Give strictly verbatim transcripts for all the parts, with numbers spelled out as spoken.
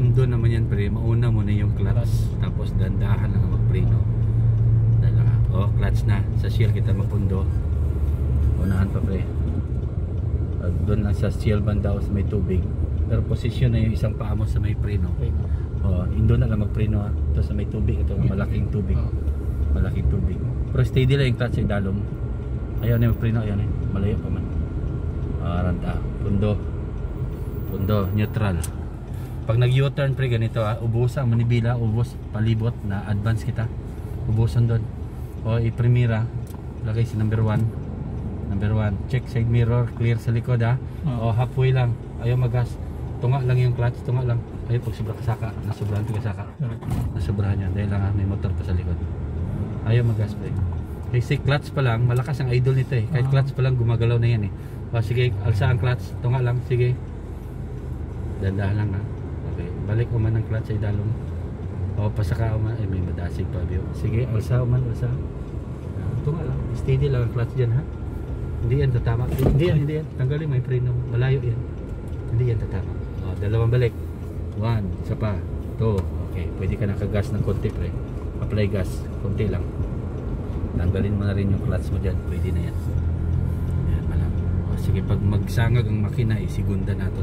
pundo naman yan pre, mauna muna yung clutch, tapos dandahan lang ang magpreno. Dala ka. Oh, clutch na. Sa shield kita mapundo. Unahan pa pre. Uh, doon lang sa shield banda o sa may tubig. Pero posisyon na yung isang paa mo sa may preno. Oh, indo na lang magpreno ha. Ito sa may tubig, ito malaking tubig. Malaking tubig. Pero steady lang yung clutch ay dalom. Ayaw na yung preno, ayaw na. Malayo pa man. Ah, ranta. Pundo. Pundo, neutral. Pag nag U-turn pre ganito ha, ubusan, manibila, ubos, palibot na advance kita. Ubusan doon. O i-primera, lagay si number one. Number one, check side mirror, clear sa likod ha. O halfway lang, ayaw magas. Tunga lang yung clutch, tunga lang. Ayaw pag sobra kasaka, nasobrahan ito kasaka. Nasobrahan yan, dahil lang ha, may motor pa sa likod. Ayaw magas pre. Kasi clutch pa lang, malakas ang idol nito eh. Kahit clutch pa lang, gumagalaw na yan eh. O sige, alsa ang clutch, tunga lang, sige. Dandahan lang ha. Okay, balik uman ang clutch ay dalong. O pasaka uman, ay may madasig pa biyo. Sige, alsa uman, alsa. Tunga lang, steady lang ang clutch dyan ha. Hindi yan tatama. Hindi yan, hindi yan. Tanggalin mo yung preno. Malayo yan. Hindi yan tatama. O, dalawang balik. One, isa pa. Two. Okay, pwede ka nakagas ng konti pre. Apply gas, konti lang. Tanggalin mo na rin yung clutch mo dyan. Pwede na yan. Yan, malam. O, sige, pag magsangag ang makina, eh, segunda natin.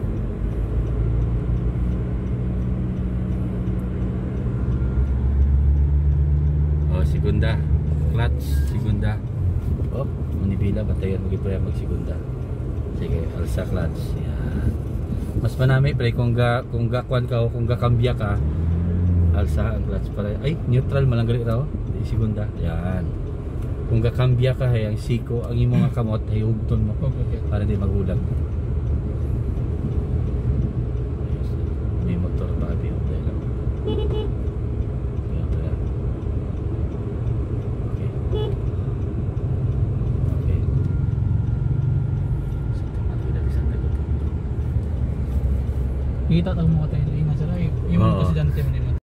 O, segunda. Clutch, segunda. Oh, manibila, batayan mo gito yan mag-segunda. Sige, alsa clutch. Yan. Mas manami pre kung ga kung gakwan ka o kung gakambya ka, alsa ang clutch para. Ay, neutral malanggali raw. Di segunda. Yan. Kung gakambya ka hay ang siko, ang imong nga kamot ay hugton mo para di magulag. May motor pa abi o dahil lang. Kita tayo mo ka tayo. Yung presidente mo nila.